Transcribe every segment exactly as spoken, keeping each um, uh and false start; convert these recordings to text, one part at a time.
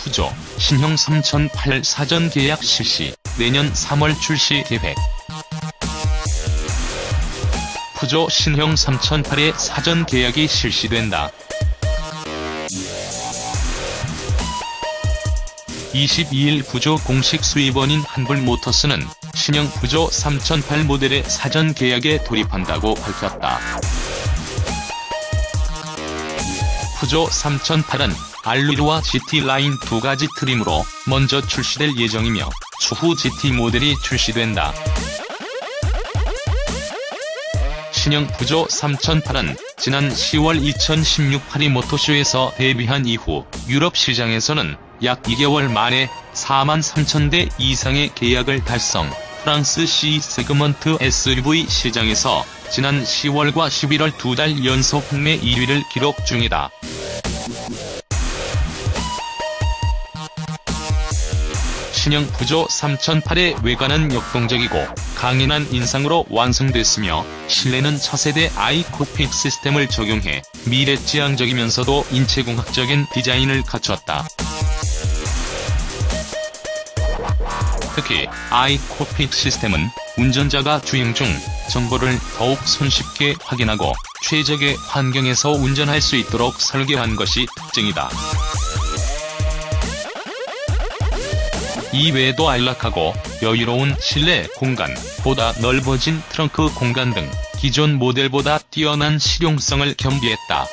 푸조 신형 삼천팔 사전 계약 실시, 내년 삼월 출시 계획. 푸조 신형 삼천팔의 사전 계약이 실시된다. 이십이일 푸조 공식 수입원인 한불모터스는 신형 푸조 삼천팔 모델의 사전 계약에 돌입한다고 밝혔다. 푸조 삼천팔은 알루드와 지티 라인 두 가지 트림으로 먼저 출시될 예정이며 추후 지티 모델이 출시된다. 신형 푸조 삼천팔은 지난 시월 이천십육 파리 모터쇼에서 데뷔한 이후 유럽 시장에서는 약 이 개월 만에 사만 삼천 대 이상의 계약을 달성, 프랑스 C 세그먼트 에스유브이 시장에서 지난 시월과 십일월 두 달 연속 국내 일 위를 기록 중이다. 신형 푸조 삼천팔의 외관은 역동적이고 강인한 인상으로 완성됐으며 실내는 차세대 아이콕핏 시스템을 적용해 미래지향적이면서도 인체공학적인 디자인을 갖췄다. 특히 아이콕핏 시스템은 운전자가 주행 중 정보를 더욱 손쉽게 확인하고 최적의 환경에서 운전할 수 있도록 설계한 것이 특징이다. 이외에도 안락하고 여유로운 실내 공간, 보다 넓어진 트렁크 공간 등 기존 모델보다 뛰어난 실용성을 겸비했다.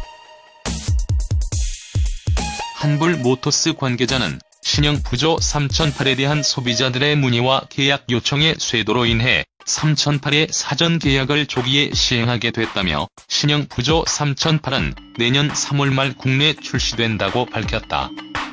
한불모터스 관계자는 신형 푸조 삼천팔에 대한 소비자들의 문의와 계약 요청의 쇄도로 인해 삼천팔의 사전 계약을 조기에 시행하게 됐다며 신형 푸조 삼천팔은 내년 삼월 말 국내 출시된다고 밝혔다.